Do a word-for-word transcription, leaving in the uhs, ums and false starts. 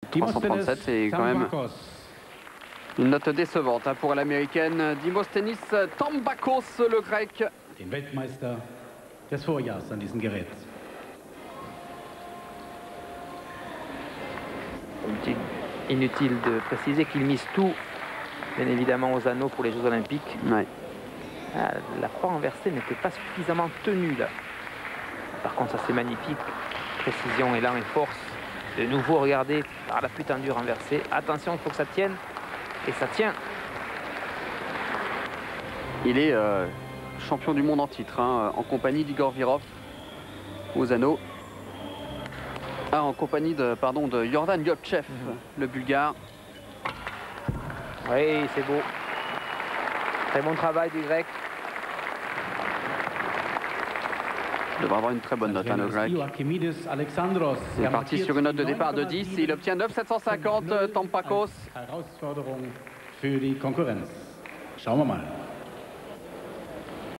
trois cent trente-sept, c'est quand même une note décevante hein, pour l'américaine Dimosthenis Tambakos, le grec. Den Weltmeister des Vorjahres an diesem Gerät. Inutile, inutile de préciser qu'il mise tout, bien évidemment, aux anneaux pour les Jeux Olympiques. Ouais. Ah, la croix renversée n'était pas suffisamment tenue là. Par contre, ça c'est magnifique. Précision, élan et force. De nouveau, regardez, par la plus tendue renversée. Attention, il faut que ça tienne. Et ça tient. Il est euh, champion du monde en titre, hein, en compagnie d'Igor Virov aux anneaux. Ah, en compagnie de, pardon, de Yordan Yovtchev, mm-hmm. le bulgare. Oui, c'est beau. Très bon travail du grec. Il devrait avoir une très bonne note, hein, le grec. Il est parti sur une note de départ de dix et il obtient neuf sept cent cinquante, Tambakos. Herausforderung für die Konkurrenz. Schauen wir mal.